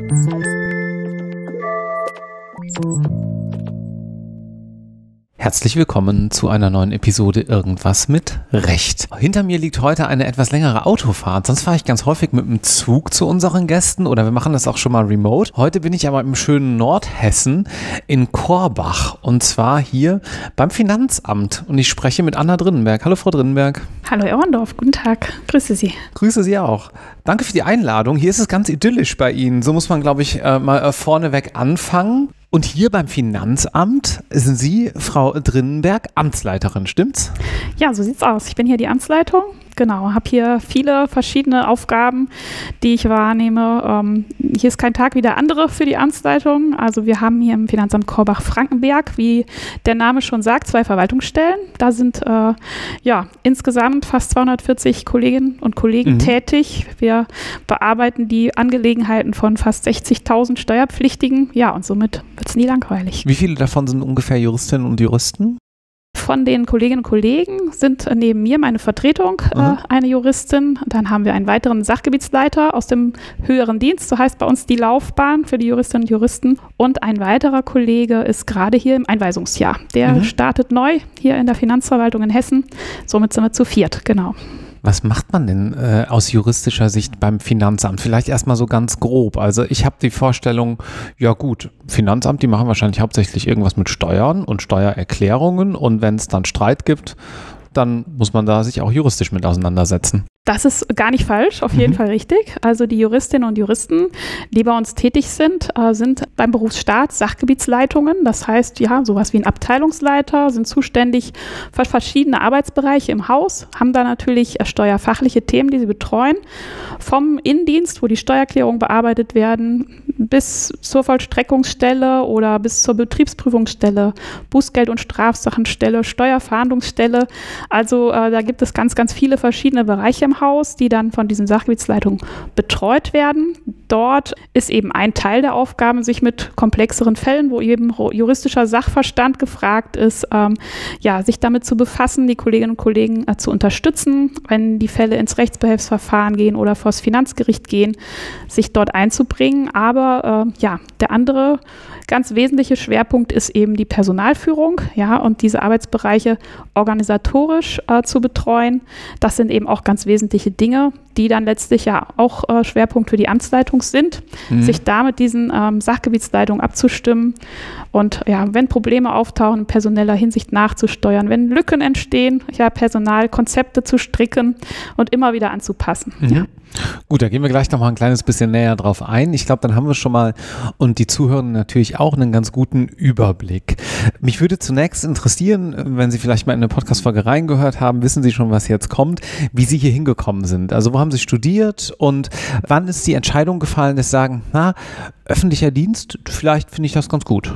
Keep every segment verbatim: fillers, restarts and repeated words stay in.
Herzlich willkommen zu einer neuen Episode Irgendwas mit Recht. Hinter mir liegt heute eine etwas längere Autofahrt. Sonst fahre ich ganz häufig mit dem Zug zu unseren Gästen oder wir machen das auch schon mal remote. Heute bin ich aber im schönen Nordhessen in Korbach und zwar hier beim Finanzamt und ich spreche mit Anna Drinnenberg. Hallo Frau Drinnenberg. Hallo Herr Orndorff, guten Tag. Grüße Sie. Grüße Sie auch. Danke für die Einladung. Hier ist es ganz idyllisch bei Ihnen. So muss man, glaube ich, mal vorneweg anfangen. Und hier beim Finanzamt sind Sie, Frau Drinnenberg, Amtsleiterin, stimmt's? Ja, so sieht's aus. Ich bin hier die Amtsleitung. Genau, habe hier viele verschiedene Aufgaben, die ich wahrnehme. Ähm, hier ist kein Tag wie der andere für die Amtsleitung. Also wir haben hier im Finanzamt Korbach-Frankenberg, wie der Name schon sagt, zwei Verwaltungsstellen. Da sind äh, ja insgesamt fast zweihundertvierzig Kolleginnen und Kollegen mhm. tätig. Wir bearbeiten die Angelegenheiten von fast sechzigtausend Steuerpflichtigen. Ja, und somit wird es nie langweilig. Wie viele davon sind ungefähr Juristinnen und Juristen? Von den Kolleginnen und Kollegen sind neben mir meine Vertretung äh, eine Juristin. Dann haben wir einen weiteren Sachgebietsleiter aus dem höheren Dienst, so heißt bei uns die Laufbahn für die Juristinnen und Juristen. Und ein weiterer Kollege ist gerade hier im Einweisungsjahr. Der mhm. startet neu hier in der Finanzverwaltung in Hessen. Somit sind wir zu viert, genau. Was macht man denn äh, aus juristischer Sicht beim Finanzamt? Vielleicht erstmal so ganz grob. Also ich habe die Vorstellung, ja gut, Finanzamt, die machen wahrscheinlich hauptsächlich irgendwas mit Steuern und Steuererklärungen und wenn es dann Streit gibt, dann muss man da sich auch juristisch mit auseinandersetzen. Das ist gar nicht falsch, auf jeden mhm. Fall richtig. Also die Juristinnen und Juristen, die bei uns tätig sind, äh, sind beim Berufsstaat Sachgebietsleitungen. Das heißt, ja, sowas wie ein Abteilungsleiter, sind zuständig für verschiedene Arbeitsbereiche im Haus, haben da natürlich äh, steuerfachliche Themen, die sie betreuen. Vom Innendienst, wo die Steuererklärungen bearbeitet werden, bis zur Vollstreckungsstelle oder bis zur Betriebsprüfungsstelle, Bußgeld- und Strafsachenstelle, Steuerfahndungsstelle. Also äh, da gibt es ganz, ganz viele verschiedene Bereiche im Haus, die dann von diesen Sachgebietsleitungen betreut werden. Dort ist eben ein Teil der Aufgaben, sich mit komplexeren Fällen, wo eben juristischer Sachverstand gefragt ist, ähm, ja, sich damit zu befassen, die Kolleginnen und Kollegen äh, zu unterstützen, wenn die Fälle ins Rechtsbehelfsverfahren gehen oder vor das Finanzgericht gehen, sich dort einzubringen. Aber äh, ja, der andere ganz wesentliche Schwerpunkt ist eben die Personalführung, ja, und diese Arbeitsbereiche organisatorisch äh, zu betreuen. Das sind eben auch ganz wesentliche Dinge, die dann letztlich ja auch äh, Schwerpunkt für die Amtsleitung sind, mhm. sich da mit diesen ähm, Sachgebietsleitungen abzustimmen und ja, wenn Probleme auftauchen, in personeller Hinsicht nachzusteuern, wenn Lücken entstehen, ja, Personalkonzepte zu stricken und immer wieder anzupassen. Mhm. Ja. Gut, da gehen wir gleich noch mal ein kleines bisschen näher drauf ein. Ich glaube, dann haben wir schon mal und die Zuhörenden natürlich auch einen ganz guten Überblick. Mich würde zunächst interessieren, wenn Sie vielleicht mal in eine Podcast-Folge reingehört haben, wissen Sie schon, was jetzt kommt, wie Sie hier hingekommen sind. Also wo haben Sie studiert und wann ist die Entscheidung gefallen, dass Sie sagen, na, öffentlicher Dienst, vielleicht finde ich das ganz gut.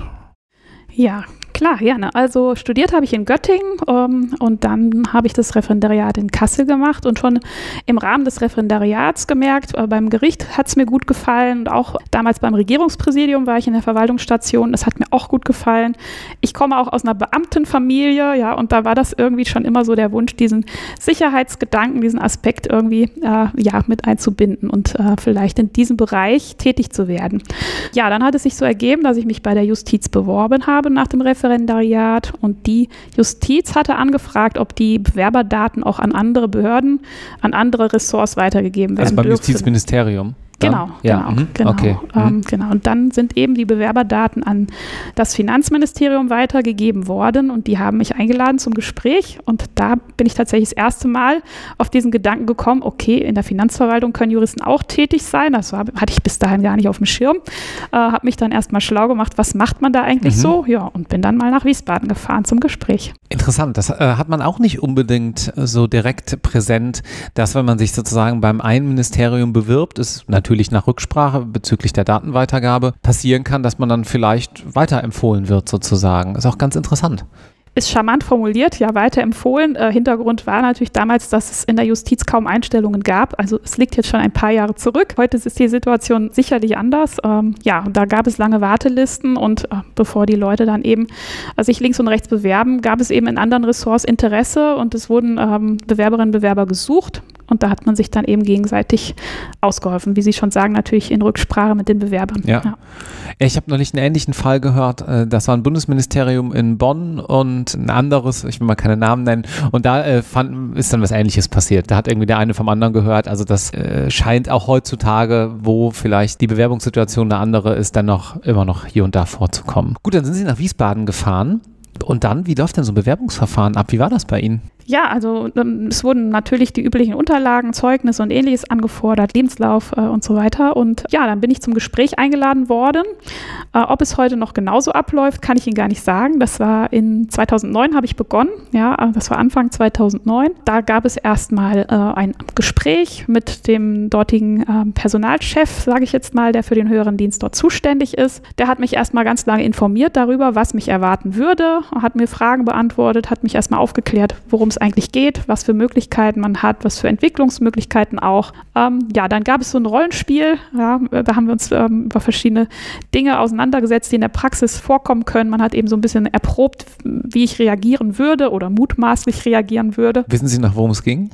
Ja, klar, gerne. Also studiert habe ich in Göttingen ähm, und dann habe ich das Referendariat in Kassel gemacht und schon im Rahmen des Referendariats gemerkt, äh, beim Gericht hat es mir gut gefallen und auch damals beim Regierungspräsidium war ich in der Verwaltungsstation, das hat mir auch gut gefallen. Ich komme auch aus einer Beamtenfamilie, ja, und da war das irgendwie schon immer so der Wunsch, diesen Sicherheitsgedanken, diesen Aspekt irgendwie äh, ja, mit einzubinden und äh, vielleicht in diesem Bereich tätig zu werden. Ja, dann hat es sich so ergeben, dass ich mich bei der Justiz beworben habe nach dem Referendariat und die Justiz hatte angefragt, ob die Bewerberdaten auch an andere Behörden, an andere Ressorts weitergegeben werden dürfen. Also beim dürften. Justizministerium? Genau, ja. genau, Mhm. genau, okay. ähm, Mhm. genau. Und dann sind eben die Bewerberdaten an das Finanzministerium weitergegeben worden und die haben mich eingeladen zum Gespräch und da bin ich tatsächlich das erste Mal auf diesen Gedanken gekommen, okay, in der Finanzverwaltung können Juristen auch tätig sein, das war, hatte ich bis dahin gar nicht auf dem Schirm, äh, habe mich dann erstmal schlau gemacht, was macht man da eigentlich mhm. so, ja, und bin dann mal nach Wiesbaden gefahren zum Gespräch. Interessant, das äh, hat man auch nicht unbedingt so direkt präsent, dass wenn man sich sozusagen beim einen Ministerium bewirbt, ist natürlich nach Rücksprache bezüglich der Datenweitergabe passieren kann, dass man dann vielleicht weiterempfohlen wird sozusagen. Ist auch ganz interessant. Ist charmant formuliert, ja, weiterempfohlen. Äh, Hintergrund war natürlich damals, dass es in der Justiz kaum Einstellungen gab. Also es liegt jetzt schon ein paar Jahre zurück. Heute ist die Situation sicherlich anders. Ähm, ja, da gab es lange Wartelisten und äh, bevor die Leute dann eben äh, sich links und rechts bewerben, gab es eben in anderen Ressorts Interesse und es wurden ähm, Bewerberinnen und Bewerber gesucht. Und da hat man sich dann eben gegenseitig ausgeholfen. Wie Sie schon sagen, natürlich in Rücksprache mit den Bewerbern. Ja. Ja. Ich habe neulich einen ähnlichen Fall gehört. Das war ein Bundesministerium in Bonn und ein anderes, ich will mal keine Namen nennen. Und da äh, fand, ist dann was Ähnliches passiert. Da hat irgendwie der eine vom anderen gehört. Also das äh, scheint auch heutzutage, wo vielleicht die Bewerbungssituation eine andere ist, dann noch immer noch hier und da vorzukommen. Gut, dann sind Sie nach Wiesbaden gefahren. Und dann, wie läuft denn so ein Bewerbungsverfahren ab? Wie war das bei Ihnen? Ja, also ähm, es wurden natürlich die üblichen Unterlagen, Zeugnisse und Ähnliches angefordert, Lebenslauf äh, und so weiter. Und ja, dann bin ich zum Gespräch eingeladen worden. Äh, ob es heute noch genauso abläuft, kann ich Ihnen gar nicht sagen. Das war in zweitausendneun habe ich begonnen. Ja, das war Anfang zweitausendneun. Da gab es erstmal äh, ein Gespräch mit dem dortigen äh, Personalchef, sage ich jetzt mal, der für den höheren Dienst dort zuständig ist. Der hat mich erstmal ganz lange informiert darüber, was mich erwarten würde, hat mir Fragen beantwortet, hat mich erstmal aufgeklärt, worum es eigentlich geht, was für Möglichkeiten man hat, was für Entwicklungsmöglichkeiten auch. Ähm, ja, dann gab es so ein Rollenspiel, ja, da haben wir uns ähm, über verschiedene Dinge auseinandergesetzt, die in der Praxis vorkommen können. Man hat eben so ein bisschen erprobt, wie ich reagieren würde oder mutmaßlich reagieren würde. Wissen Sie noch, worum es ging?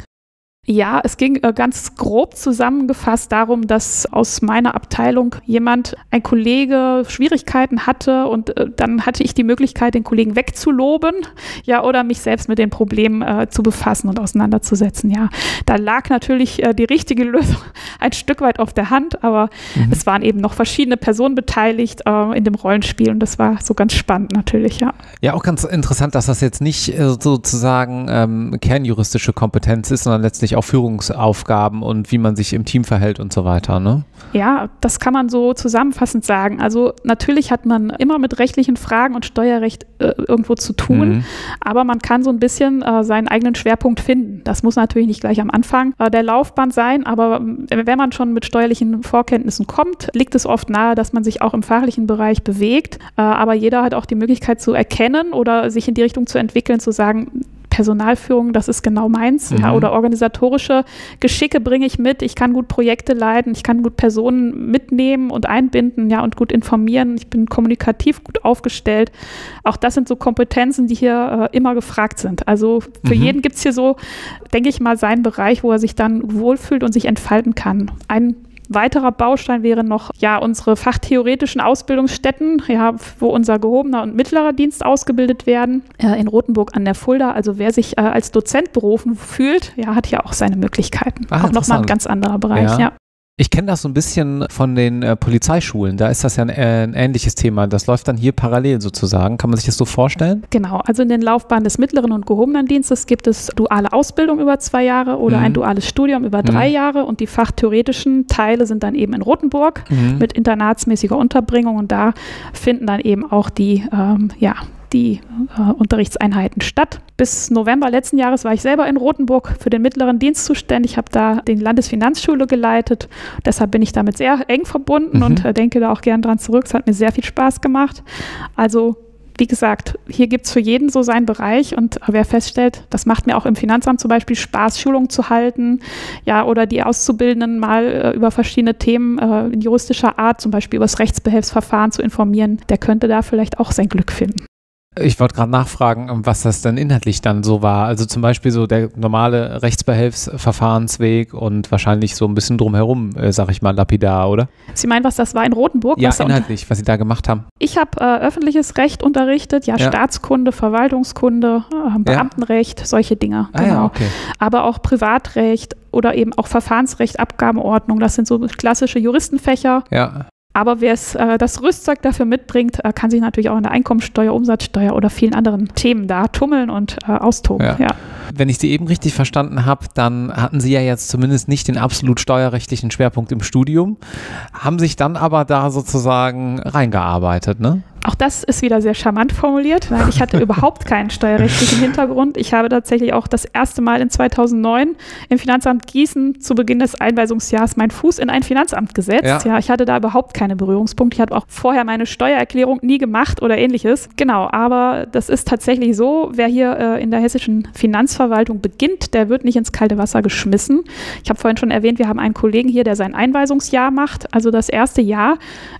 Ja, es ging äh, ganz grob zusammengefasst darum, dass aus meiner Abteilung jemand, ein Kollege, Schwierigkeiten hatte und äh, dann hatte ich die Möglichkeit, den Kollegen wegzuloben, ja, oder mich selbst mit den Problemen äh, zu befassen und auseinanderzusetzen, ja. Da lag natürlich äh, die richtige Lösung ein Stück weit auf der Hand, aber mhm. es waren eben noch verschiedene Personen beteiligt äh, in dem Rollenspiel und das war so ganz spannend natürlich, ja. Ja, auch ganz interessant, dass das jetzt nicht äh, sozusagen ähm, kernjuristische Kompetenz ist, sondern letztlich auch Führungsaufgaben und wie man sich im Team verhält und so weiter, ne? Ja, das kann man so zusammenfassend sagen. Also natürlich hat man immer mit rechtlichen Fragen und Steuerrecht äh, irgendwo zu tun, mhm. aber man kann so ein bisschen äh, seinen eigenen Schwerpunkt finden. Das muss natürlich nicht gleich am Anfang äh, der Laufbahn sein, aber wenn man schon mit steuerlichen Vorkenntnissen kommt, liegt es oft nahe, dass man sich auch im fachlichen Bereich bewegt, äh, aber jeder hat auch die Möglichkeit zu erkennen oder sich in die Richtung zu entwickeln, zu sagen, Personalführung, das ist genau meins, mhm. ja, oder organisatorische Geschicke bringe ich mit. Ich kann gut Projekte leiten, ich kann gut Personen mitnehmen und einbinden, ja, und gut informieren. Ich bin kommunikativ gut aufgestellt. Auch das sind so Kompetenzen, die hier äh, immer gefragt sind. Also für mhm. jeden gibt es hier so, denke ich mal, seinen Bereich, wo er sich dann wohlfühlt und sich entfalten kann. Ein weiterer Baustein wäre noch ja unsere fachtheoretischen Ausbildungsstätten, ja, wo unser gehobener und mittlerer Dienst ausgebildet werden, äh, in Rothenburg an der Fulda. Also wer sich äh, als Dozent berufen fühlt, ja, hat hier auch seine Möglichkeiten. Ah, auch nochmal ein ganz anderer Bereich, ja. ja. Ich kenne das so ein bisschen von den äh, Polizeischulen. Da ist das ja ein, äh, ein ähnliches Thema. Das läuft dann hier parallel sozusagen. Kann man sich das so vorstellen? Genau. Also in den Laufbahnen des mittleren und gehobenen Dienstes gibt es duale Ausbildung über zwei Jahre oder mhm. ein duales Studium über drei mhm. Jahre. Und die fachtheoretischen Teile sind dann eben in Rothenburg mhm. mit internatsmäßiger Unterbringung. Und da finden dann eben auch die, ähm, ja, die äh, Unterrichtseinheiten statt. Bis November letzten Jahres war ich selber in Rothenburg für den mittleren Dienst zuständig, habe da die Landesfinanzschule geleitet. Deshalb bin ich damit sehr eng verbunden mhm. und äh, denke da auch gern dran zurück. Es hat mir sehr viel Spaß gemacht. Also wie gesagt, hier gibt es für jeden so seinen Bereich und wer feststellt, das macht mir auch im Finanzamt zum Beispiel Spaß, Schulungen zu halten, ja, oder die Auszubildenden mal äh, über verschiedene Themen äh, in juristischer Art, zum Beispiel über das Rechtsbehelfsverfahren zu informieren, der könnte da vielleicht auch sein Glück finden. Ich wollte gerade nachfragen, was das dann inhaltlich dann so war. Also zum Beispiel so der normale Rechtsbehelfsverfahrensweg und wahrscheinlich so ein bisschen drumherum, äh, sag ich mal, lapidar, oder? Sie meinen, was das war in Rothenburg? Ja, was inhaltlich, was Sie da gemacht haben. Ich habe äh, öffentliches Recht unterrichtet, ja, ja. Staatskunde, Verwaltungskunde, äh, Beamtenrecht, ja. solche Dinge. Ah, genau. ja, okay. Aber auch Privatrecht oder eben auch Verfahrensrecht, Abgabenordnung, das sind so klassische Juristenfächer. Ja. Aber wer es, äh, das Rüstzeug dafür mitbringt, äh, kann sich natürlich auch in der Einkommensteuer, Umsatzsteuer oder vielen anderen Themen da tummeln und äh, austoben. Ja. Ja. Wenn ich Sie eben richtig verstanden habe, dann hatten Sie ja jetzt zumindest nicht den absolut steuerrechtlichen Schwerpunkt im Studium, haben sich dann aber da sozusagen reingearbeitet, ne? Auch das ist wieder sehr charmant formuliert. Nein, ich hatte überhaupt keinen steuerrechtlichen Hintergrund. Ich habe tatsächlich auch das erste Mal in zweitausendneun im Finanzamt Gießen zu Beginn des Einweisungsjahres meinen Fuß in ein Finanzamt gesetzt. Ja. ja, ich hatte da überhaupt keine Berührungspunkte. Ich hatte auch vorher meine Steuererklärung nie gemacht oder ähnliches. Genau, aber das ist tatsächlich so, wer hier äh, in der hessischen Finanzverwaltung beginnt, der wird nicht ins kalte Wasser geschmissen. Ich habe vorhin schon erwähnt, wir haben einen Kollegen hier, der sein Einweisungsjahr macht. Also das erste Jahr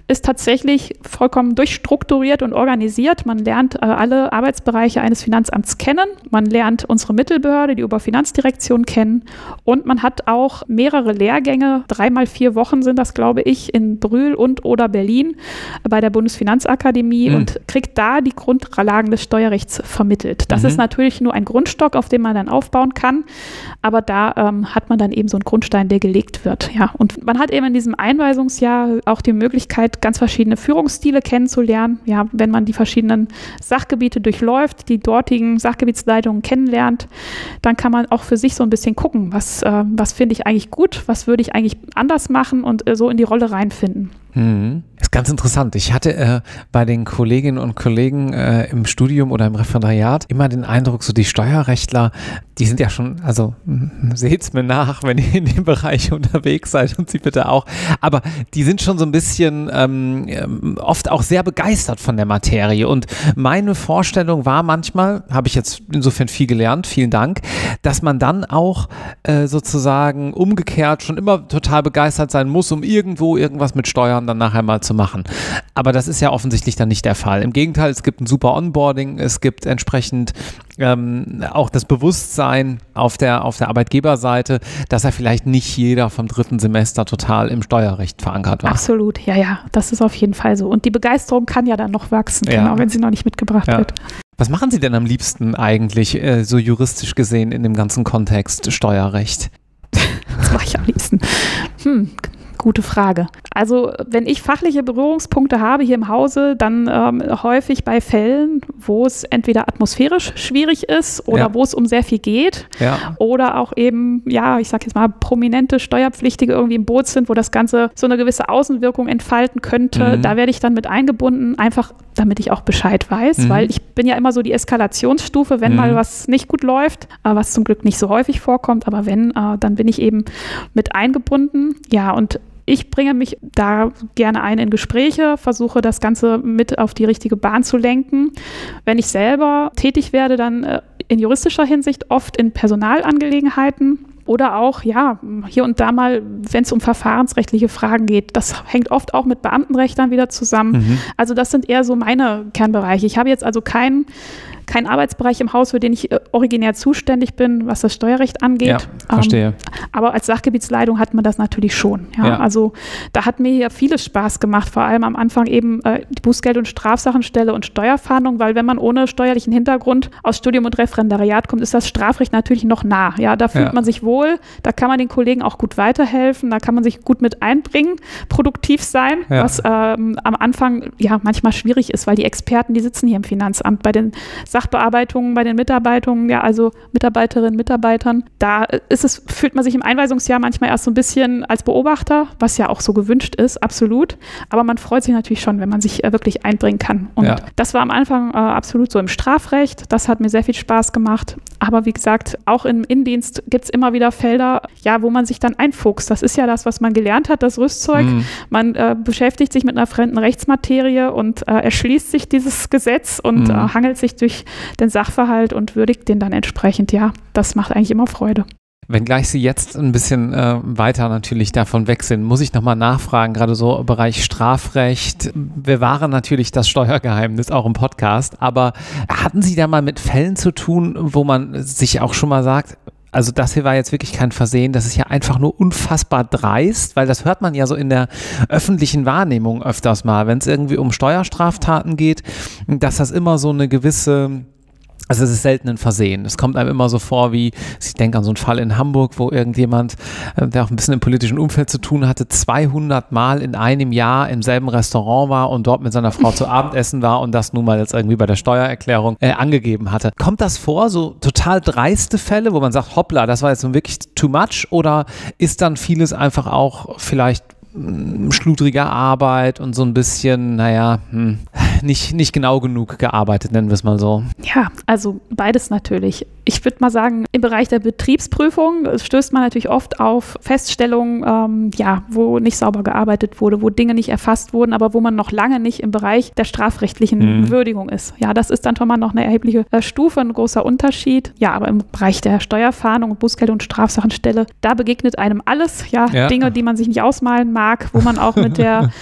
ist tatsächlich vollkommen durchstrukturiert und organisiert. Man lernt äh, alle Arbeitsbereiche eines Finanzamts kennen. Man lernt unsere Mittelbehörde, die Oberfinanzdirektion kennen. Und man hat auch mehrere Lehrgänge, dreimal vier Wochen sind das, glaube ich, in Brühl und oder Berlin bei der Bundesfinanzakademie mhm. und kriegt da die Grundlagen des Steuerrechts vermittelt. Das mhm. ist natürlich nur ein Grundstock, auf dem man dann aufbauen kann. Aber da ähm, hat man dann eben so einen Grundstein, der gelegt wird. Ja. Und man hat eben in diesem Einweisungsjahr auch die Möglichkeit, ganz verschiedene Führungsstile kennenzulernen. Ja, wenn man die verschiedenen Sachgebiete durchläuft, die dortigen Sachgebietsleitungen kennenlernt, dann kann man auch für sich so ein bisschen gucken, was, äh, was finde ich eigentlich gut, was würde ich eigentlich anders machen und äh, so in die Rolle reinfinden. Mhm. Ist ganz interessant. Ich hatte äh, bei den Kolleginnen und Kollegen äh, im Studium oder im Referendariat immer den Eindruck, so die Steuerrechtler, die sind ja schon, also seht's mir nach, wenn ihr in dem Bereich unterwegs seid und Sie bitte auch, aber die sind schon so ein bisschen ähm, oft auch sehr begeistert von der Materie und meine Vorstellung war manchmal, habe ich jetzt insofern viel gelernt, vielen Dank, dass man dann auch äh, sozusagen umgekehrt schon immer total begeistert sein muss, um irgendwo irgendwas mit Steuern dann nachher mal zu machen. Aber das ist ja offensichtlich dann nicht der Fall. Im Gegenteil, es gibt ein super Onboarding, es gibt entsprechend ähm, auch das Bewusstsein auf der, auf der Arbeitgeberseite, dass er vielleicht nicht jeder vom dritten Semester total im Steuerrecht verankert war. Absolut, ja, ja, das ist auf jeden Fall so. Und die Begeisterung kann ja dann noch wachsen, ja. Genau, wenn sie noch nicht mitgebracht ja. wird. Was machen Sie denn am liebsten eigentlich, äh, so juristisch gesehen in dem ganzen Kontext Steuerrecht? Das mache ich am liebsten. Hm, gute Frage. Also wenn ich fachliche Berührungspunkte habe hier im Hause, dann ähm, häufig bei Fällen, wo es entweder atmosphärisch schwierig ist oder ja. wo es um sehr viel geht ja. oder auch eben, ja, ich sag jetzt mal, prominente Steuerpflichtige irgendwie im Boot sind, wo das Ganze so eine gewisse Außenwirkung entfalten könnte, mhm. da werde ich dann mit eingebunden, einfach damit ich auch Bescheid weiß, mhm. weil ich bin ja immer so die Eskalationsstufe, wenn mhm. mal was nicht gut läuft, äh, was zum Glück nicht so häufig vorkommt, aber wenn, äh, dann bin ich eben mit eingebunden. Ja, und ich bringe mich da gerne ein in Gespräche, versuche das Ganze mit auf die richtige Bahn zu lenken. Wenn ich selber tätig werde, dann äh, in juristischer Hinsicht oft in Personalangelegenheiten. Oder auch, ja, hier und da mal, wenn es um verfahrensrechtliche Fragen geht. Das hängt oft auch mit Beamtenrecht dann wieder zusammen. Mhm. Also das sind eher so meine Kernbereiche. Ich habe jetzt also keinen kein Arbeitsbereich im Haus, für den ich äh, originär zuständig bin, was das Steuerrecht angeht. Ja, verstehe. Ähm, aber als Sachgebietsleitung hat man das natürlich schon. Ja? Ja. Also da hat mir hier vieles Spaß gemacht, vor allem am Anfang eben äh, die Bußgeld- und Strafsachenstelle und Steuerfahndung, weil wenn man ohne steuerlichen Hintergrund aus Studium und Referendariat kommt, ist das Strafrecht natürlich noch nah. Ja, da fühlt ja. man sich wohl, da kann man den Kollegen auch gut weiterhelfen, da kann man sich gut mit einbringen, produktiv sein, ja. was ähm, am Anfang ja manchmal schwierig ist, weil die Experten, die sitzen hier im Finanzamt bei den Sachbearbeitungen, bei den Mitarbeitungen, ja, also Mitarbeiterinnen, Mitarbeitern. Da ist es, fühlt man sich im Einweisungsjahr manchmal erst so ein bisschen als Beobachter, was ja auch so gewünscht ist, absolut. Aber man freut sich natürlich schon, wenn man sich äh, wirklich einbringen kann. Und ja. das war am Anfang äh, absolut so im Strafrecht. Das hat mir sehr viel Spaß gemacht. Aber wie gesagt, auch im Innendienst gibt es immer wieder Felder, ja, wo man sich dann einfuchst. Das ist ja das, was man gelernt hat, das Rüstzeug. Mhm. Man äh, beschäftigt sich mit einer fremden Rechtsmaterie und äh, erschließt sich dieses Gesetz und mhm. äh, hangelt sich durch den Sachverhalt und würdigt den dann entsprechend. Ja, das macht eigentlich immer Freude. Wenngleich Sie jetzt ein bisschen äh, weiter natürlich davon weg sind, muss ich nochmal nachfragen, gerade so im Bereich Strafrecht. Wir waren natürlich das Steuergeheimnis, auch im Podcast, aber hatten Sie da mal mit Fällen zu tun, wo man sich auch schon mal sagt, also das hier war jetzt wirklich kein Versehen, das ist ja einfach nur unfassbar dreist, weil das hört man ja so in der öffentlichen Wahrnehmung öfters mal, wenn es irgendwie um Steuerstraftaten geht, dass das immer so eine gewisse... Also es ist selten ein Versehen. Es kommt einem immer so vor wie, ich denke an so einen Fall in Hamburg, wo irgendjemand, der auch ein bisschen im politischen Umfeld zu tun hatte, zweihundert Mal in einem Jahr im selben Restaurant war und dort mit seiner Frau zu Abendessen war und das nun mal jetzt irgendwie bei der Steuererklärung äh, angegeben hatte. Kommt das vor, so total dreiste Fälle, wo man sagt, hoppla, das war jetzt nun wirklich too much, oder ist dann vieles einfach auch vielleicht schludrige Arbeit und so ein bisschen, naja, hm, nicht, nicht genau genug gearbeitet, nennen wir es mal so? Ja, also beides natürlich. Ich würde mal sagen, im Bereich der Betriebsprüfung stößt man natürlich oft auf Feststellungen, ähm, ja, wo nicht sauber gearbeitet wurde, wo Dinge nicht erfasst wurden, aber wo man noch lange nicht im Bereich der strafrechtlichen mhm. Würdigung ist. Ja, das ist dann schon mal noch eine erhebliche äh, Stufe, ein großer Unterschied. Ja, aber im Bereich der Steuerfahndung, Bußgeld- und Strafsachenstelle, da begegnet einem alles, ja, ja, Dinge, die man sich nicht ausmalen mag, wo man auch mit der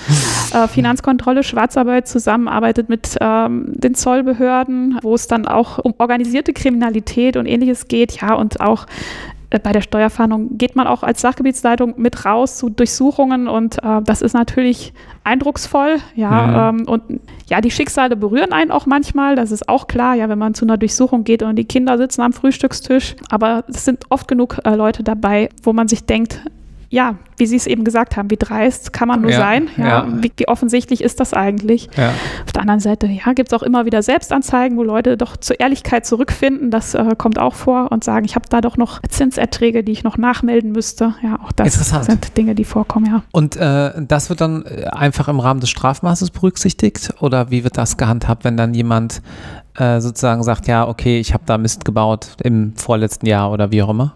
äh, Finanzkontrolle, Schwarzarbeit zusammenarbeitet mit ähm, den Zollbehörden, wo es dann auch um organisierte Kriminalität und Ähnliches geht, ja, und auch bei der Steuerfahndung geht man auch als Sachgebietsleitung mit raus zu Durchsuchungen und äh, das ist natürlich eindrucksvoll, ja, mhm. ähm, und ja, die Schicksale berühren einen auch manchmal, das ist auch klar, ja, wenn man zu einer Durchsuchung geht und die Kinder sitzen am Frühstückstisch, aber es sind oft genug äh, Leute dabei, wo man sich denkt, ja, wie Sie es eben gesagt haben, wie dreist kann man nur ja, sein? Ja, ja. Wie, wie offensichtlich ist das eigentlich? Ja. Auf der anderen Seite, ja, gibt es auch immer wieder Selbstanzeigen, wo Leute doch zur Ehrlichkeit zurückfinden. Das äh, kommt auch vor und sagen, ich habe da doch noch Zinserträge, die ich noch nachmelden müsste. Ja, auch das sind Dinge, die vorkommen, ja. Und äh, das wird dann einfach im Rahmen des Strafmaßes berücksichtigt? Oder wie wird das gehandhabt, wenn dann jemand äh, sozusagen sagt, ja, okay, ich habe da Mist gebaut im vorletzten Jahr oder wie auch immer?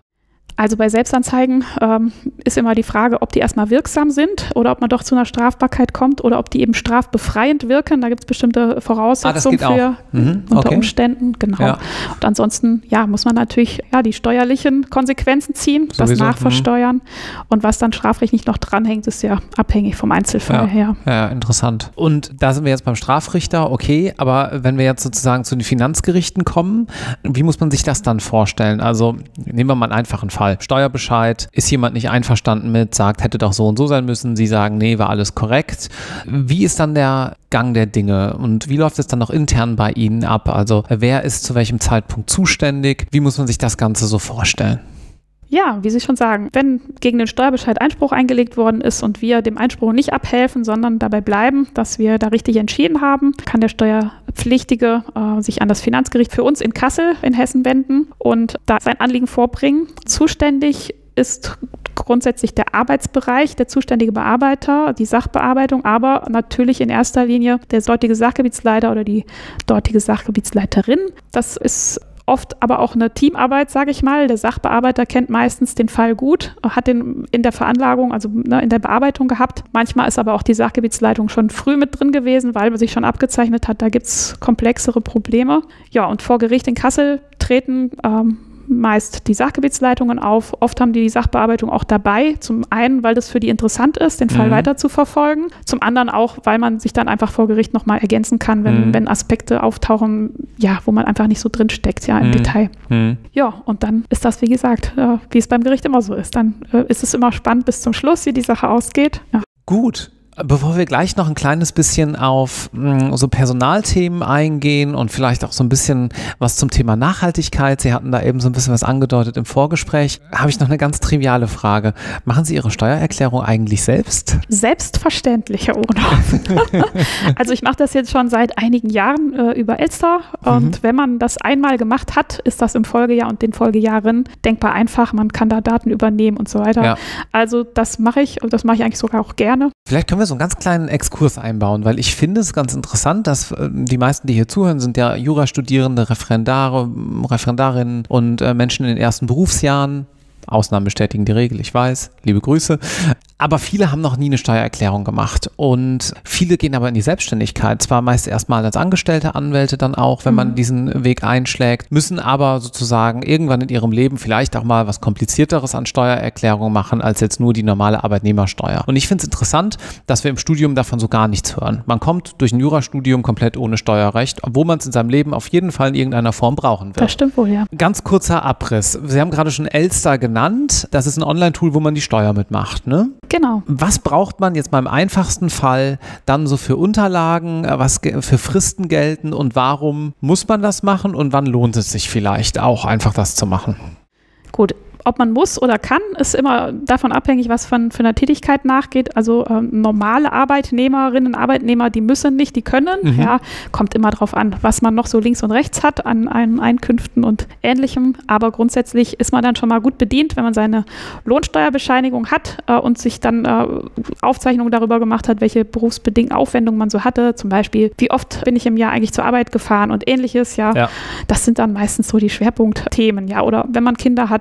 Also bei Selbstanzeigen ähm, ist immer die Frage, ob die erstmal wirksam sind oder ob man doch zu einer Strafbarkeit kommt oder ob die eben strafbefreiend wirken. Da gibt es bestimmte Voraussetzungen ah, für mhm, unter okay. Umständen. Genau. Ja. Und ansonsten ja, muss man natürlich ja, die steuerlichen Konsequenzen ziehen, Sowieso. das nachversteuern. Mhm. Und was dann strafrechtlich noch dranhängt, ist ja abhängig vom Einzelfall ja. her. Ja, interessant. Und da sind wir jetzt beim Strafrichter, okay, aber wenn wir jetzt sozusagen zu den Finanzgerichten kommen, wie muss man sich das dann vorstellen? Also nehmen wir mal einen einfachen Fall. Steuerbescheid, ist jemand nicht einverstanden mit, sagt, hätte doch so und so sein müssen, sie sagen, nee, war alles korrekt. Wie ist dann der Gang der Dinge und wie läuft es dann noch intern bei Ihnen ab? Also wer ist zu welchem Zeitpunkt zuständig? Wie muss man sich das Ganze so vorstellen? Ja, wie Sie schon sagen, wenn gegen den Steuerbescheid Einspruch eingelegt worden ist und wir dem Einspruch nicht abhelfen, sondern dabei bleiben, dass wir da richtig entschieden haben, kann der Steuerpflichtige äh, sich an das Finanzgericht für uns in Kassel in Hessen wenden und da sein Anliegen vorbringen. Zuständig ist grundsätzlich der Arbeitsbereich, der zuständige Bearbeiter, die Sachbearbeitung, aber natürlich in erster Linie der dortige Sachgebietsleiter oder die dortige Sachgebietsleiterin. Das ist oft aber auch eine Teamarbeit, sage ich mal. Der Sachbearbeiter kennt meistens den Fall gut, hat den in der Veranlagung, also ne, in der Bearbeitung gehabt. Manchmal ist aber auch die Sachgebietsleitung schon früh mit drin gewesen, weil man sich schon abgezeichnet hat, da gibt es komplexere Probleme. Ja, und vor Gericht in Kassel treten ähm, meist die Sachgebietsleitungen auf. Oft haben die die Sachbearbeitung auch dabei. Zum einen, weil das für die interessant ist, den Fall mhm. weiter zu verfolgen. Zum anderen auch, weil man sich dann einfach vor Gericht nochmal ergänzen kann, wenn, mhm. wenn Aspekte auftauchen, ja, wo man einfach nicht so drin steckt, ja, im mhm. Detail. Mhm. Ja, und dann ist das, wie gesagt, äh, wie es beim Gericht immer so ist. Dann äh, ist es immer spannend bis zum Schluss, wie die Sache ausgeht. Ja. Gut. Bevor wir gleich noch ein kleines bisschen auf mh, so Personalthemen eingehen und vielleicht auch so ein bisschen was zum Thema Nachhaltigkeit, Sie hatten da eben so ein bisschen was angedeutet im Vorgespräch, habe ich noch eine ganz triviale Frage. Machen Sie Ihre Steuererklärung eigentlich selbst? Selbstverständlich, Herr Ohnhoff. Also ich mache das jetzt schon seit einigen Jahren äh, über Elster und mhm. wenn man das einmal gemacht hat, ist das im Folgejahr und den Folgejahren denkbar einfach. Man kann da Daten übernehmen und so weiter. Ja. Also das mache ich und das mache ich eigentlich sogar auch gerne. Vielleicht können wir so einen ganz kleinen Exkurs einbauen, weil ich finde es ganz interessant, dass äh, die meisten, die hier zuhören, sind ja Jurastudierende, Referendare, Referendarinnen und äh, Menschen in den ersten Berufsjahren. Ausnahmen bestätigen die Regel, ich weiß, liebe Grüße. Aber viele haben noch nie eine Steuererklärung gemacht und viele gehen aber in die Selbstständigkeit, zwar meist erstmal als Angestellte, Anwälte dann auch, wenn mhm. man diesen Weg einschlägt, müssen aber sozusagen irgendwann in ihrem Leben vielleicht auch mal was Komplizierteres an Steuererklärung machen, als jetzt nur die normale Arbeitnehmersteuer. Und ich finde es interessant, dass wir im Studium davon so gar nichts hören. Man kommt durch ein Jurastudium komplett ohne Steuerrecht, obwohl man es in seinem Leben auf jeden Fall in irgendeiner Form brauchen wird. Das stimmt wohl, ja. Ganz kurzer Abriss. Sie haben gerade schon Elster genannt. Das ist ein Online-Tool, wo man die Steuer mitmacht, ne? Genau. Was braucht man jetzt beim einfachsten Fall dann so für Unterlagen, was für Fristen gelten und warum muss man das machen und wann lohnt es sich vielleicht auch einfach das zu machen? Gut. Ob man muss oder kann, ist immer davon abhängig, was von, von der Tätigkeit nachgeht. Also ähm, normale Arbeitnehmerinnen und Arbeitnehmer, die müssen nicht, die können. Mhm. Ja, kommt immer drauf an, was man noch so links und rechts hat an, an Einkünften und Ähnlichem. Aber grundsätzlich ist man dann schon mal gut bedient, wenn man seine Lohnsteuerbescheinigung hat äh, und sich dann äh, Aufzeichnungen darüber gemacht hat, welche berufsbedingten Aufwendungen man so hatte. Zum Beispiel, wie oft bin ich im Jahr eigentlich zur Arbeit gefahren und Ähnliches. Ja, ja. Das sind dann meistens so die Schwerpunktthemen. Ja, oder wenn man Kinder hat, hat man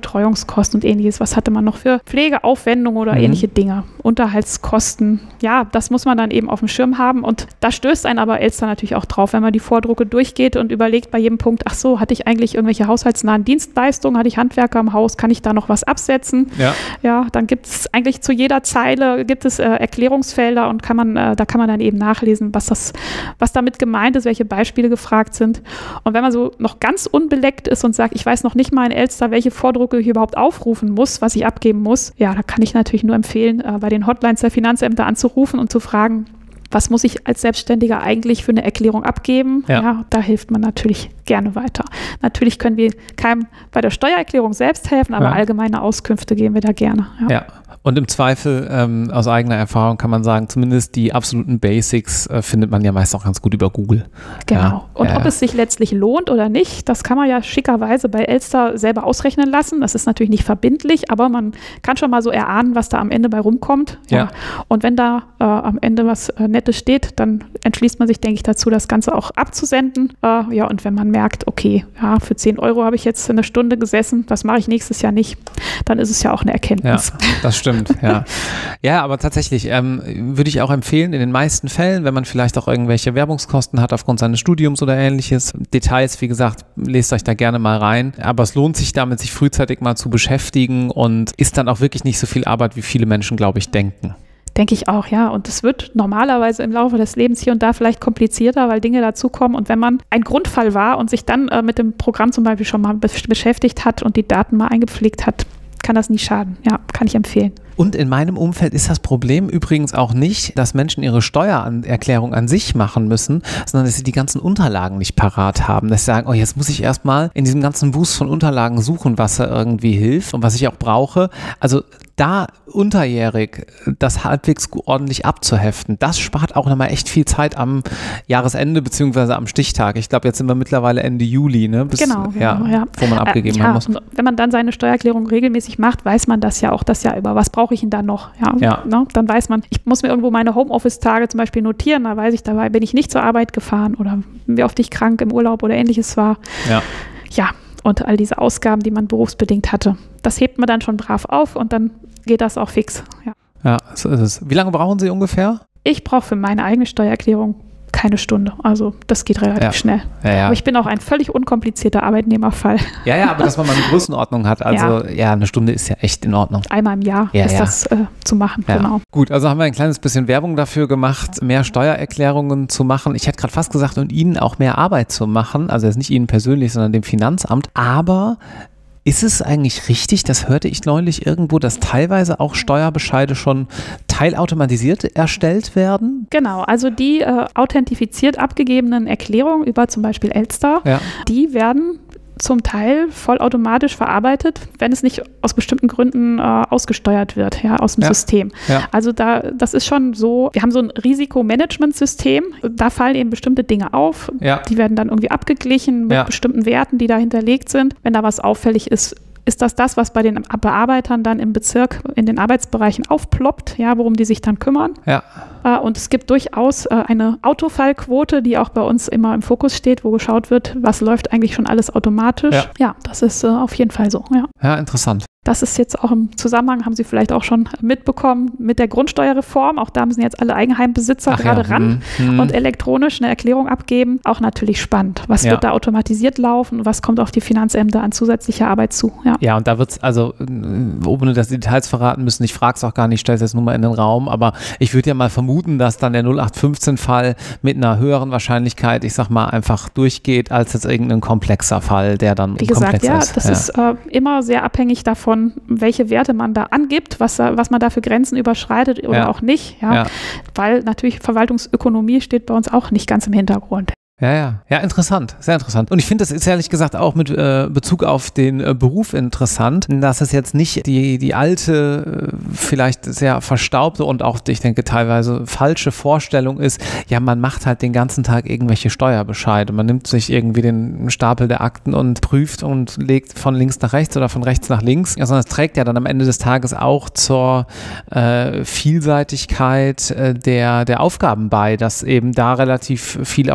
Kinderbetreuungskosten und ähnliches. Was hatte man noch für Pflegeaufwendungen oder mhm. ähnliche Dinge? Unterhaltskosten. Ja, das muss man dann eben auf dem Schirm haben. Und da stößt einen aber Elster natürlich auch drauf, wenn man die Vordrucke durchgeht und überlegt bei jedem Punkt, ach so, hatte ich eigentlich irgendwelche haushaltsnahen Dienstleistungen, hatte ich Handwerker im Haus, kann ich da noch was absetzen? Ja, ja dann gibt es eigentlich zu jeder Zeile gibt es äh, Erklärungsfelder und kann man, äh, da kann man dann eben nachlesen, was das, was damit gemeint ist, welche Beispiele gefragt sind. Und wenn man so noch ganz unbeleckt ist und sagt, ich weiß noch nicht mal in Elster, welche Vordrucke ich überhaupt aufrufen muss, was ich abgeben muss, ja, da kann ich natürlich nur empfehlen, äh, bei den Hotlines der Finanzämter anzurufen und zu fragen, was muss ich als Selbstständiger eigentlich für eine Erklärung abgeben? Ja. ja, da hilft man natürlich gerne weiter. Natürlich können wir keinem bei der Steuererklärung selbst helfen, aber ja. allgemeine Auskünfte geben wir da gerne. Ja. ja. Und im Zweifel, ähm, aus eigener Erfahrung kann man sagen, zumindest die absoluten Basics äh, findet man ja meist auch ganz gut über Google. Genau. Ja, und ja, ob ja. es sich letztlich lohnt oder nicht, das kann man ja schickerweise bei Elster selber ausrechnen lassen. Das ist natürlich nicht verbindlich, aber man kann schon mal so erahnen, was da am Ende bei rumkommt. Ja. Ja. Und wenn da äh, am Ende was äh, Nettes steht, dann entschließt man sich, denke ich, dazu, das Ganze auch abzusenden. Äh, ja, und wenn man merkt, okay, ja, für zehn Euro habe ich jetzt eine Stunde gesessen, das mache ich nächstes Jahr nicht, dann ist es ja auch eine Erkenntnis. Ja, das stimmt. Ja. ja, aber tatsächlich ähm, würde ich auch empfehlen, in den meisten Fällen, wenn man vielleicht auch irgendwelche Werbungskosten hat aufgrund seines Studiums oder ähnliches, Details, wie gesagt, lest euch da gerne mal rein, aber es lohnt sich damit, sich frühzeitig mal zu beschäftigen und ist dann auch wirklich nicht so viel Arbeit, wie viele Menschen, glaube ich, denken. Denke ich auch, ja. Und es wird normalerweise im Laufe des Lebens hier und da vielleicht komplizierter, weil Dinge dazukommen. Und wenn man ein Grundfall war und sich dann äh, mit dem Programm zum Beispiel schon mal be- beschäftigt hat und die Daten mal eingepflegt hat, kann das nie schaden. Ja, kann ich empfehlen. Und in meinem Umfeld ist das Problem übrigens auch nicht, dass Menschen ihre Steuererklärung an sich machen müssen, sondern dass sie die ganzen Unterlagen nicht parat haben. Dass sie sagen, oh, jetzt muss ich erstmal in diesem ganzen Wust von Unterlagen suchen, was da irgendwie hilft und was ich auch brauche. Also da unterjährig das halbwegs ordentlich abzuheften, das spart auch nochmal echt viel Zeit am Jahresende beziehungsweise am Stichtag. Ich glaube, jetzt sind wir mittlerweile Ende Juli, ne? Bis, genau, genau ja, ja. wo man abgegeben äh, ja, haben muss. Und wenn man dann seine Steuererklärung regelmäßig macht, weiß man das ja auch das Jahr über. Was brauche ich denn da noch? Ja, ja. Ne? Dann weiß man, ich muss mir irgendwo meine Homeoffice-Tage zum Beispiel notieren, da weiß ich, dabei bin ich nicht zur Arbeit gefahren oder wie oft ich krank im Urlaub oder ähnliches war. Ja. Ja, und all diese Ausgaben, die man berufsbedingt hatte. Das hebt man dann schon brav auf und dann geht das auch fix. Ja, ja, so ist es. Wie lange brauchen Sie ungefähr? Ich brauche für meine eigene Steuererklärung keine Stunde. Also das geht relativ ja. schnell. Ja, ja. Aber ich bin auch ein völlig unkomplizierter Arbeitnehmerfall. Ja, ja, aber dass man mal eine Größenordnung hat. Also ja. ja, eine Stunde ist ja echt in Ordnung. Einmal im Jahr ja, ist ja. das äh, zu machen, ja. genau. Gut, also haben wir ein kleines bisschen Werbung dafür gemacht, mehr Steuererklärungen zu machen. Ich hätte gerade fast gesagt, und Ihnen auch mehr Arbeit zu machen. Also jetzt nicht Ihnen persönlich, sondern dem Finanzamt. Aber ist es eigentlich richtig, das hörte ich neulich irgendwo, dass teilweise auch Steuerbescheide schon teilautomatisiert erstellt werden? Genau, also die äh, authentifiziert abgegebenen Erklärungen über zum Beispiel Elster, ja. die werden zum Teil vollautomatisch verarbeitet, wenn es nicht aus bestimmten Gründen äh, ausgesteuert wird, ja, aus dem ja. System. Ja. Also da, das ist schon so, wir haben so ein Risikomanagementsystem, da fallen eben bestimmte Dinge auf, ja. die werden dann irgendwie abgeglichen mit ja. bestimmten Werten, die da hinterlegt sind. Wenn da was auffällig ist, ist das das, was bei den Bearbeitern dann im Bezirk in den Arbeitsbereichen aufploppt, ja, worum die sich dann kümmern. Ja. Äh, und es gibt durchaus äh, eine Autofallquote, die auch bei uns immer im Fokus steht, wo geschaut wird, was läuft eigentlich schon alles automatisch. Ja, ja das ist äh, auf jeden Fall so. Ja. ja, interessant. Das ist jetzt auch im Zusammenhang, haben Sie vielleicht auch schon mitbekommen, mit der Grundsteuerreform. Auch da müssen jetzt alle Eigenheimbesitzer Ach gerade ja. ran hm. und elektronisch eine Erklärung abgeben. Auch natürlich spannend. Was ja. wird da automatisiert laufen? Was kommt auf die Finanzämter an zusätzlicher Arbeit zu? Ja, ja und da wird es, also ohne dass die Details verraten müssen, ich frage es auch gar nicht, ich stelle es jetzt nur mal in den Raum, aber ich würde ja mal vermuten, dass dann der null acht fünfzehn Fall mit einer höheren Wahrscheinlichkeit, ich sag mal, einfach durchgeht, als jetzt irgendein komplexer Fall, der dann Wie gesagt, komplexer ja, ist. das ja. ist äh, immer sehr abhängig davon, welche Werte man da angibt, was, was man da für Grenzen überschreitet oder ja. auch nicht. Ja? Ja. Weil natürlich Verwaltungsökonomie steht bei uns auch nicht ganz im Hintergrund. Ja, ja, ja, interessant, sehr interessant. Und ich finde, das ist ehrlich gesagt auch mit äh, Bezug auf den äh, Beruf interessant, dass es jetzt nicht die, die alte, äh, vielleicht sehr verstaubte und auch, ich denke, teilweise falsche Vorstellung ist, ja, man macht halt den ganzen Tag irgendwelche Steuerbescheide. Man nimmt sich irgendwie den Stapel der Akten und prüft und legt von links nach rechts oder von rechts nach links, ja, sondern es trägt ja dann am Ende des Tages auch zur äh, Vielseitigkeit äh, der, der Aufgaben bei, dass eben da relativ viel auch schon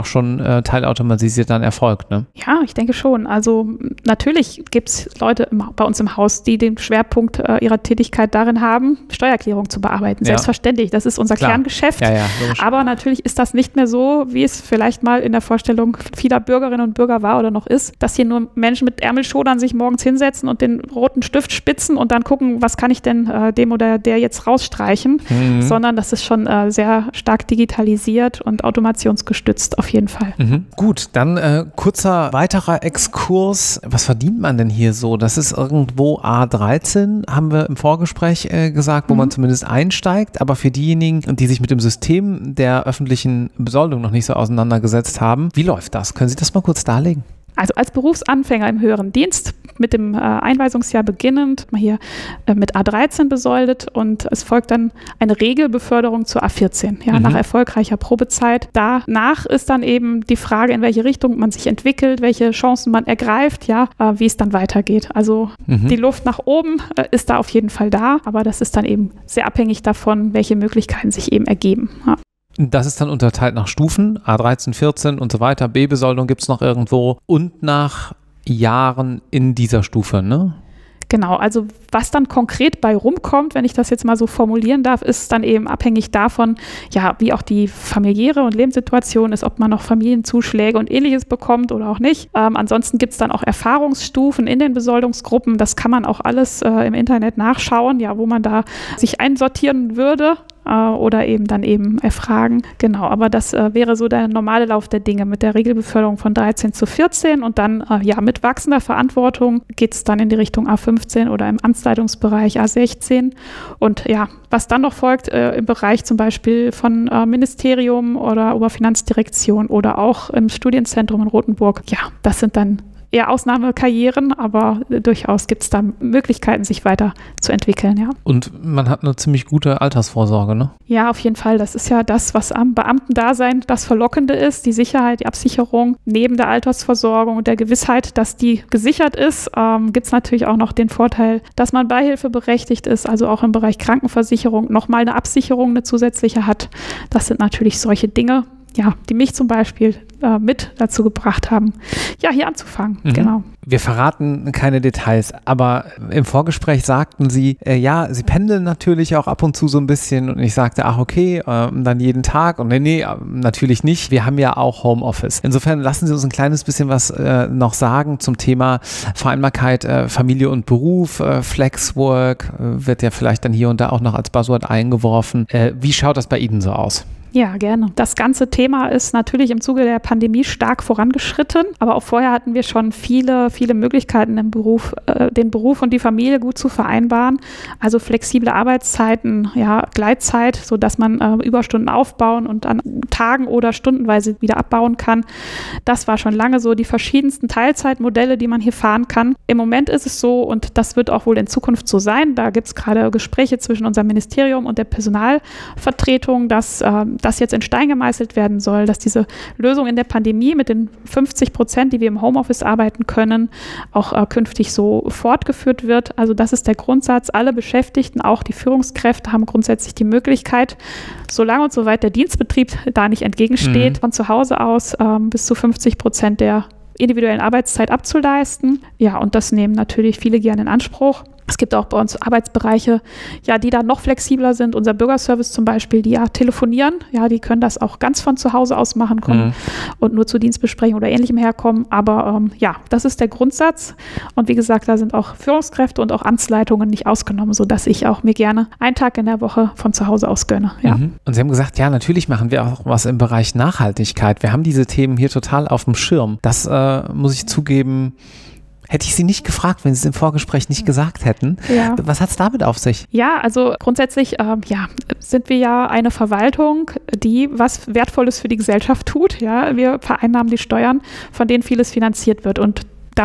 äh, teilautomatisiert dann erfolgt, ne? Ja, ich denke schon. Also natürlich gibt es Leute im, bei uns im Haus, die den Schwerpunkt äh, ihrer Tätigkeit darin haben, Steuererklärung zu bearbeiten. Ja. Selbstverständlich, das ist unser Klar. Kerngeschäft. Ja, ja, aber natürlich ist das nicht mehr so, wie es vielleicht mal in der Vorstellung vieler Bürgerinnen und Bürger war oder noch ist, dass hier nur Menschen mit Ärmelschodern sich morgens hinsetzen und den roten Stift spitzen und dann gucken, was kann ich denn äh, dem oder der jetzt rausstreichen, mhm. sondern das ist schon äh, sehr stark digitalisiert und automationsgestützt auf jeden Fall. Mhm. Gut, dann äh, kurzer weiterer Exkurs. Was verdient man denn hier so? Das ist irgendwo A dreizehn, haben wir im Vorgespräch äh, gesagt, wo mhm. man zumindest einsteigt, aber für diejenigen, die sich mit dem System der öffentlichen Besoldung noch nicht so auseinandergesetzt haben, wie läuft das? Können Sie das mal kurz darlegen? Also als Berufsanfänger im höheren Dienst mit dem äh, Einweisungsjahr beginnend, mal hier äh, mit A dreizehn besoldet und es folgt dann eine Regelbeförderung zur A vierzehn, ja, mhm. nach erfolgreicher Probezeit. Danach ist dann eben die Frage, in welche Richtung man sich entwickelt, welche Chancen man ergreift, ja, äh, wie es dann weitergeht. Also mhm. die Luft nach oben äh, ist da auf jeden Fall da, aber das ist dann eben sehr abhängig davon, welche Möglichkeiten sich eben ergeben. Ja. Das ist dann unterteilt nach Stufen, A dreizehn, vierzehn und so weiter. B-Besoldung gibt es noch irgendwo und nach Jahren in dieser Stufe, ne? Genau, also was dann konkret bei rumkommt, wenn ich das jetzt mal so formulieren darf, ist dann eben abhängig davon, ja, wie auch die familiäre und Lebenssituation ist, ob man noch Familienzuschläge und Ähnliches bekommt oder auch nicht. Ähm, ansonsten gibt es dann auch Erfahrungsstufen in den Besoldungsgruppen. Das kann man auch alles äh, im Internet nachschauen, ja, wo man da sich einsortieren würde. Oder eben dann eben erfragen. Genau, aber das äh, wäre so der normale Lauf der Dinge mit der Regelbeförderung von dreizehn zu vierzehn und dann äh, ja mit wachsender Verantwortung geht es dann in die Richtung A fünfzehn oder im Amtsleitungsbereich A sechzehn und ja, was dann noch folgt äh, im Bereich zum Beispiel von äh, Ministerium oder Oberfinanzdirektion oder auch im Studienzentrum in Rothenburg, ja, das sind dann eher Ausnahmekarrieren, aber durchaus gibt es da Möglichkeiten, sich weiter zu entwickeln, ja. Und man hat eine ziemlich gute Altersvorsorge, ne? Ja, auf jeden Fall. Das ist ja das, was am Beamtendasein das Verlockende ist, die Sicherheit, die Absicherung. Neben der Altersvorsorgung und der Gewissheit, dass die gesichert ist, ähm, gibt es natürlich auch noch den Vorteil, dass man beihilfeberechtigt ist, also auch im Bereich Krankenversicherung nochmal eine Absicherung, eine zusätzliche hat. Das sind natürlich solche Dinge, ja, die mich zum Beispiel äh, mit dazu gebracht haben, ja, hier anzufangen. Mhm. Genau. Wir verraten keine Details, aber im Vorgespräch sagten Sie, äh, ja, Sie pendeln natürlich auch ab und zu so ein bisschen und ich sagte, ach okay, äh, dann jeden Tag und nee, nee, natürlich nicht. Wir haben ja auch Homeoffice. Insofern lassen Sie uns ein kleines bisschen was äh, noch sagen zum Thema Vereinbarkeit äh, Familie und Beruf, äh, Flexwork, äh, wird ja vielleicht dann hier und da auch noch als Buzzword eingeworfen. Äh, wie schaut das bei Ihnen so aus? Ja, gerne. Das ganze Thema ist natürlich im Zuge der Pandemie stark vorangeschritten, aber auch vorher hatten wir schon viele, viele Möglichkeiten im Beruf, äh, den Beruf und die Familie gut zu vereinbaren. Also flexible Arbeitszeiten, ja, Gleitzeit, sodass man äh, Überstunden aufbauen und an Tagen oder stundenweise wieder abbauen kann. Das war schon lange so, die verschiedensten Teilzeitmodelle, die man hier fahren kann. Im Moment ist es so und das wird auch wohl in Zukunft so sein. Da gibt es gerade Gespräche zwischen unserem Ministerium und der Personalvertretung, dass äh, das jetzt in Stein gemeißelt werden soll, dass diese Lösung in der Pandemie mit den fünfzig Prozent, die wir im Homeoffice arbeiten können, auch äh, künftig so fortgeführt wird. Also das ist der Grundsatz. Alle Beschäftigten, auch die Führungskräfte, haben grundsätzlich die Möglichkeit, solange und soweit der Dienstbetrieb da nicht entgegensteht, mhm. von zu Hause aus ähm, bis zu fünfzig Prozent der individuellen Arbeitszeit abzuleisten. Ja, und das nehmen natürlich viele gerne in Anspruch. Es gibt auch bei uns Arbeitsbereiche, ja, die da noch flexibler sind. Unser Bürgerservice zum Beispiel, die ja telefonieren, ja, die können das auch ganz von zu Hause aus machen, kommen mhm. und nur zur Dienstbesprechung oder Ähnlichem herkommen. Aber ähm, ja, das ist der Grundsatz. Und wie gesagt, da sind auch Führungskräfte und auch Amtsleitungen nicht ausgenommen, sodass ich auch mir gerne einen Tag in der Woche von zu Hause aus gönne. Ja. Mhm. Und Sie haben gesagt, ja, natürlich machen wir auch was im Bereich Nachhaltigkeit. Wir haben diese Themen hier total auf dem Schirm. Das äh, muss ich zugeben, hätte ich Sie nicht gefragt, wenn Sie es im Vorgespräch nicht gesagt hätten. Ja. Was hat es damit auf sich? Ja, also grundsätzlich ähm, ja, sind wir ja eine Verwaltung, die was Wertvolles für die Gesellschaft tut. Ja, wir vereinnahmen die Steuern, von denen vieles finanziert wird. Und damit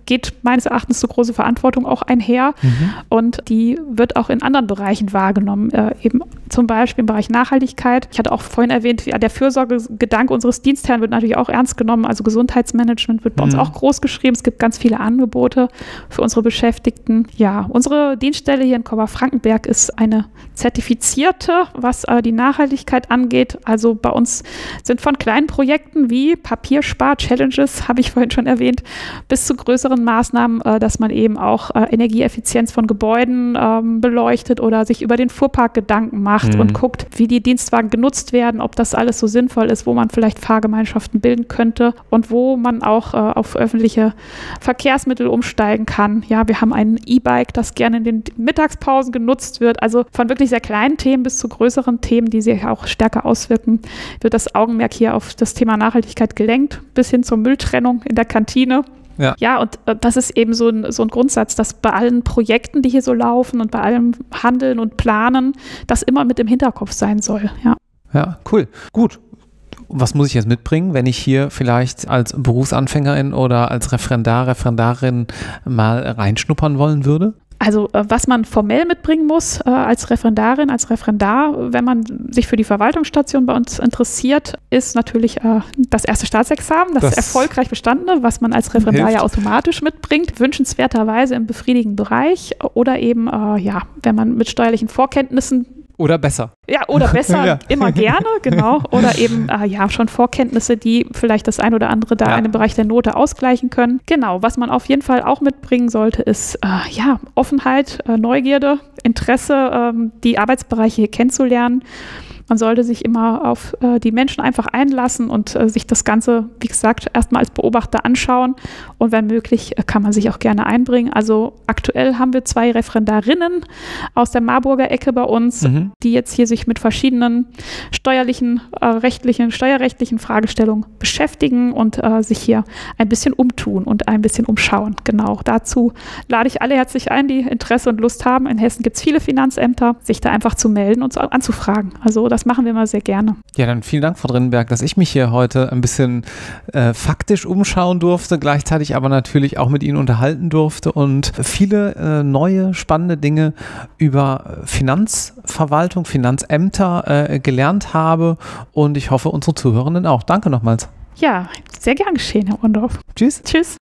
geht meines Erachtens so große Verantwortung auch einher mhm. und die wird auch in anderen Bereichen wahrgenommen, äh, eben zum Beispiel im Bereich Nachhaltigkeit. Ich hatte auch vorhin erwähnt, ja, der Fürsorgegedanke unseres Dienstherrn wird natürlich auch ernst genommen, also Gesundheitsmanagement wird bei mhm. uns auch groß geschrieben. Es gibt ganz viele Angebote für unsere Beschäftigten. Ja, unsere Dienststelle hier in Kober-Frankenberg ist eine zertifizierte, was äh, die Nachhaltigkeit angeht. Also bei uns sind von kleinen Projekten wie Papierspar-Challenges, habe ich vorhin schon erwähnt, bis zu größeren Maßnahmen, äh, dass man eben auch äh, Energieeffizienz von Gebäuden ähm, beleuchtet oder sich über den Fuhrpark Gedanken macht mhm. und guckt, wie die Dienstwagen genutzt werden, ob das alles so sinnvoll ist, wo man vielleicht Fahrgemeinschaften bilden könnte und wo man auch äh, auf öffentliche Verkehrsmittel umsteigen kann. Ja, wir haben ein E-Bike, das gerne in den Mittagspausen genutzt wird. Also von wirklich sehr kleinen Themen bis zu größeren Themen, die sich auch stärker auswirken, wird das Augenmerk hier auf das Thema Nachhaltigkeit gelenkt, bis hin zur Mülltrennung in der Kantine. Ja. ja, und äh, das ist eben so ein, so ein Grundsatz, dass bei allen Projekten, die hier so laufen und bei allem Handeln und Planen, das immer mit im Hinterkopf sein soll. Ja, ja, cool. Gut. Was muss ich jetzt mitbringen, wenn ich hier vielleicht als Berufsanfängerin oder als Referendar, Referendarin mal reinschnuppern wollen würde? Also äh, was man formell mitbringen muss äh, als Referendarin, als Referendar, wenn man sich für die Verwaltungsstation bei uns interessiert, ist natürlich äh, das erste Staatsexamen, das, das erfolgreich bestandene, was man als Referendar hilft. Ja automatisch mitbringt, wünschenswerterweise im befriedigenden Bereich oder eben, äh, ja, wenn man mit steuerlichen Vorkenntnissen Oder besser. Ja, oder besser, ja. immer gerne, genau. Oder eben, äh, ja, schon Vorkenntnisse, die vielleicht das ein oder andere da ja. in dem Bereich der Note ausgleichen können. Genau, was man auf jeden Fall auch mitbringen sollte, ist, äh, ja, Offenheit, äh, Neugierde, Interesse, ähm, die Arbeitsbereiche hier kennenzulernen. Man sollte sich immer auf äh, die Menschen einfach einlassen und äh, sich das Ganze, wie gesagt, erstmal als Beobachter anschauen. Und wenn möglich, äh, kann man sich auch gerne einbringen. Also aktuell haben wir zwei Referendarinnen aus der Marburger Ecke bei uns, mhm. die jetzt hier sich mit verschiedenen steuerlichen, äh, rechtlichen, steuerrechtlichen Fragestellungen beschäftigen und äh, sich hier ein bisschen umtun und ein bisschen umschauen. Genau, dazu lade ich alle herzlich ein, die Interesse und Lust haben. In Hessen gibt es viele Finanzämter, sich da einfach zu melden und zu, anzufragen. Also das Das machen wir mal sehr gerne. Ja, dann vielen Dank, Frau Drinnenberg, dass ich mich hier heute ein bisschen äh, faktisch umschauen durfte, gleichzeitig aber natürlich auch mit Ihnen unterhalten durfte und viele äh, neue, spannende Dinge über Finanzverwaltung, Finanzämter äh, gelernt habe und ich hoffe, unsere Zuhörenden auch. Danke nochmals. Ja, sehr gern geschehen, Herr Ohndorf. Tschüss. Tschüss.